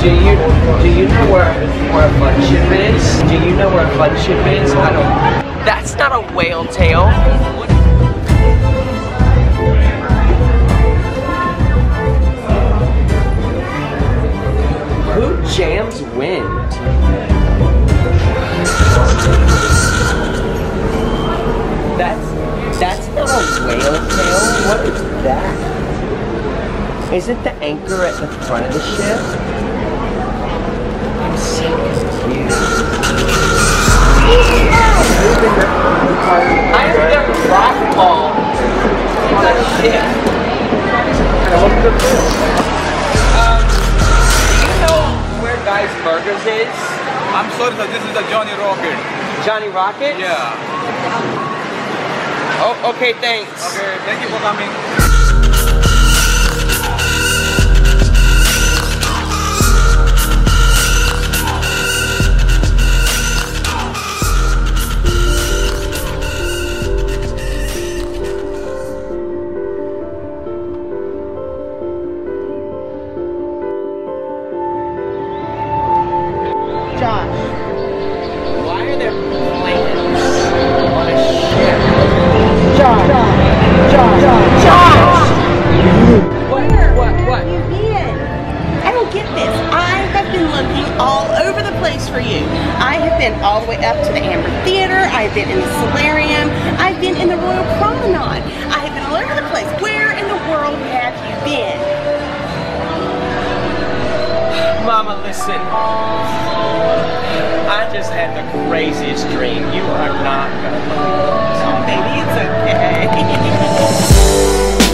Do you know where a fun ship is? Do you know where a fun ship is? I don't. That's not a whale tail. Who jams wind? That's not a whale tail. What is that? Is it the anchor at the front of the ship? I'm so confused. I have never rock ball in a ship. Do you know where Guy's Burgers is? I'm sorry, sir. This is the Johnny Rocket. Johnny Rocket? Yeah. Oh, okay, thanks. Okay, thank you for coming. Josh, why are there planes on a ship? Josh! What? You been? I don't get this. I have been looking all over the place for you. I have been all the way up to the Amber Theater. I've been in the Solarium. I've been in the Royal Promenade. I have been all over the place. Where in the world have you been? Mama, listen. I just had the craziest dream. You are not gonna believe it. Oh, baby, it's okay.